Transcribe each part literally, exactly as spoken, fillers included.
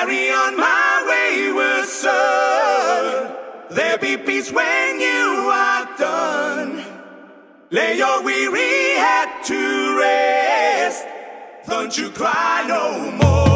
Carry on my wayward soul. There'll be peace when you are done. Lay your weary head to rest. Don't you cry no more.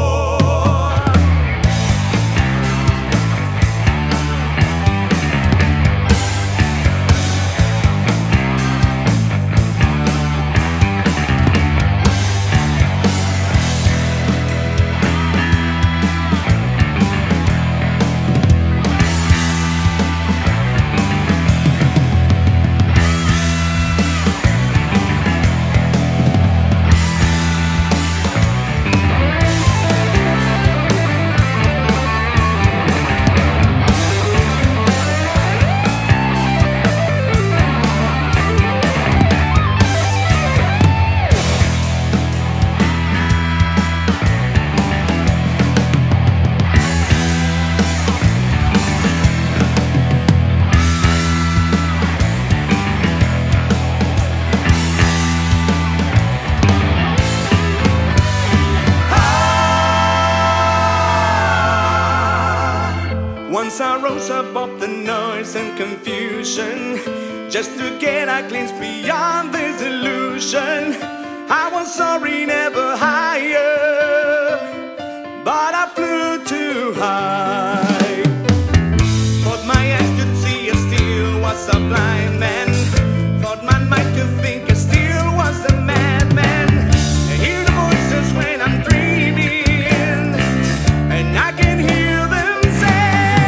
Once I rose above the noise and confusion, just to get a glimpse beyond this illusion. I was soaring ever higher, but I flew too high. Thought my eyes could see, I still was a blind man. Thought my mind could think, I still was a madman. I hear the voices when I'm dreaming, and I can hear them say,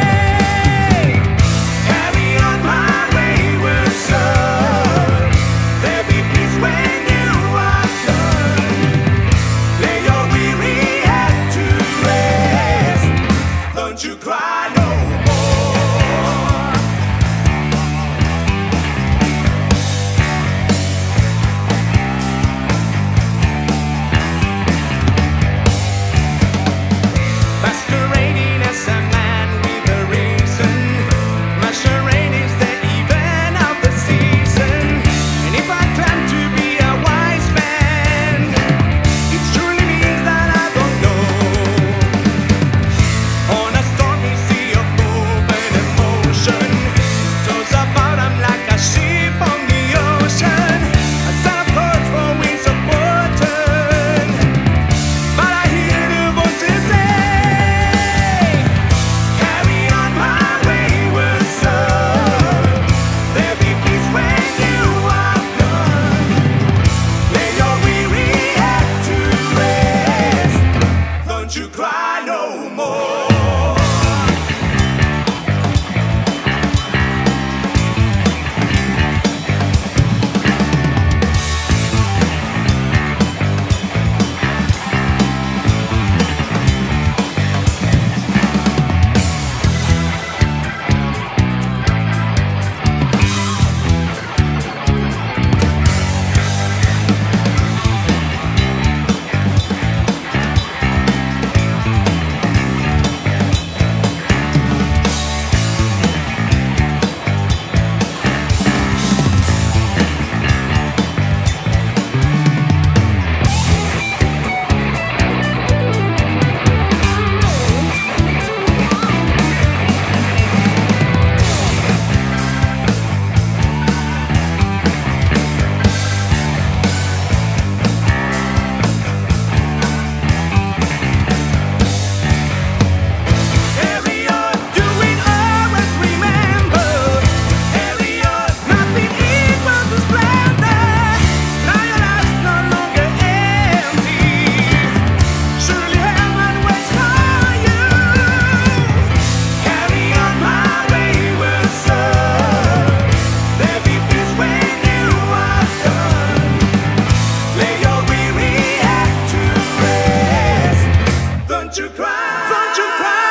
you cry no more. Masquerading as a man with a reason, masquerade is the event of the season. And if I claim to be a wise man, it surely means that I don't know. On a stormy sea of movement and motion, toss about I'm like a ship on the ocean. A sound of hurt for winds of fortune, but I hear the voices say, carry on my wayward soul. There'll be peace when you are done. Lay your weary head to rest. Don't you cry no more. Don't you cry, don't you cry.